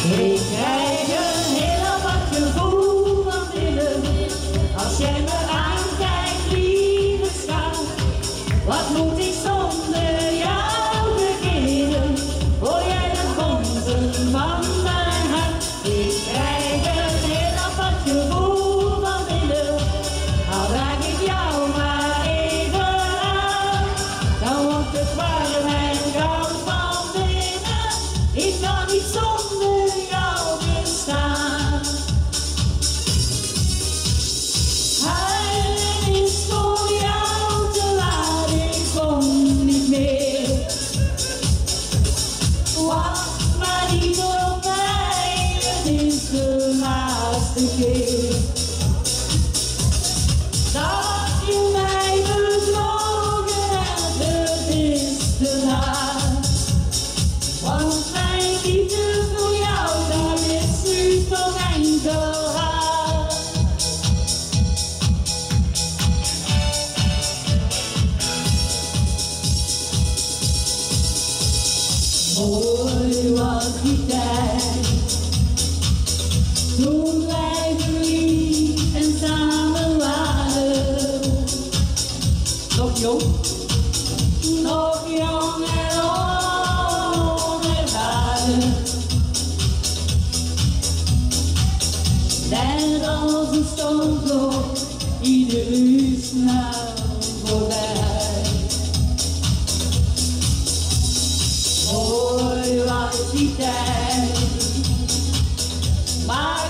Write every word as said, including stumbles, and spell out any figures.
Ik krijg een heel apart gevoel van binnen, als jij me aankijkt, lieve schat. Wat moet ik zonder jou beginnen? Hoor jij de bonzen van mijn hart? Ik krijg een heel apart gevoel van binnen, al raak ik jou maar even aan. Dan wordt het warm en koud van binnen, ik kan niet zonder jou bestaan. Huilen is voor jou te laat, ik kom niet meer. Wacht maar niet op mij, het is de laatste keer. Dat je mij bedrogen hebt, het is te laat. Want mijn liefde voor jou, dat is nu toch enkel haat. Mooi was die tijd, toen wij verliefd en samen waren. Nog jong, nog jong en onervaren. Net als een stoomklok, ieder uur snel voorbij. Mooi was die tijd, maar